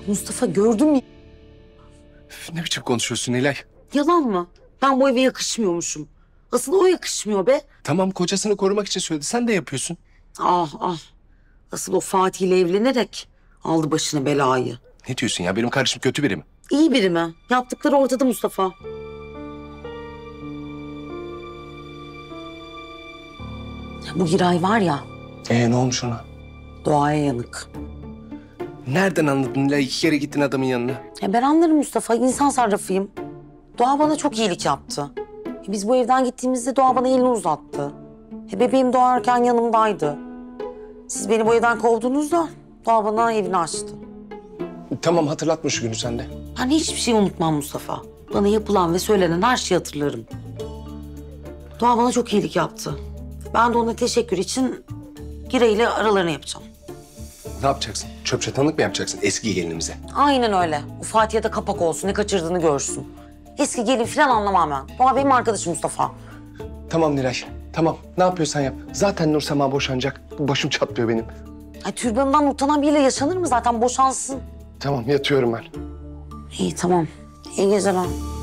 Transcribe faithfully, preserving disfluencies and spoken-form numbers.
Mustafa gördün mü? Üf, ne biçim konuşuyorsun Nilay? Yalan mı? Ben bu eve yakışmıyormuşum. Asıl o yakışmıyor be. Tamam, kocasını korumak için söyledi. Sen de yapıyorsun. Ah ah. Asıl o Fatih ile evlenerek aldı başına belayı. Ne diyorsun ya? Benim kardeşim kötü biri mi? İyi biri mi? Yaptıkları ortada Mustafa. Ya bu Giray var ya, Ee ne olmuş ona? doğaya yanık. Nereden anladın Nilay? İki kere gittin adamın yanına. Ya ben anlarım Mustafa, insan sarrafıyım. Doğa bana çok iyilik yaptı. E biz bu evden gittiğimizde Doğa bana elini uzattı. E bebeğim doğarken yanımdaydı. Siz beni bu evden kovduğunuzda Doğa bana evini açtı. Tamam, hatırlatma şu günü sen de. Ben hiçbir şey unutmam Mustafa. Bana yapılan ve söylenen her şeyi hatırlarım. Doğa bana çok iyilik yaptı. Ben de ona teşekkür için Giray ile aralarını yapacağım. Ne yapacaksın? Çöp çatanlık mı yapacaksın eski gelinimize? Aynen öyle. Bu Fatih'e de kapak olsun, ne kaçırdığını görsün. Eski gelin falan anlamam ben. Doğa benim arkadaşım Mustafa. Tamam Nilay, tamam. Ne yapıyorsan yap. Zaten Nursema boşanacak. Başım çatlıyor benim. Ay türbanından utanan biriyle yaşanır mı zaten? Boşansın. Tamam, yatıyorum ben. İyi tamam. İyi geceler.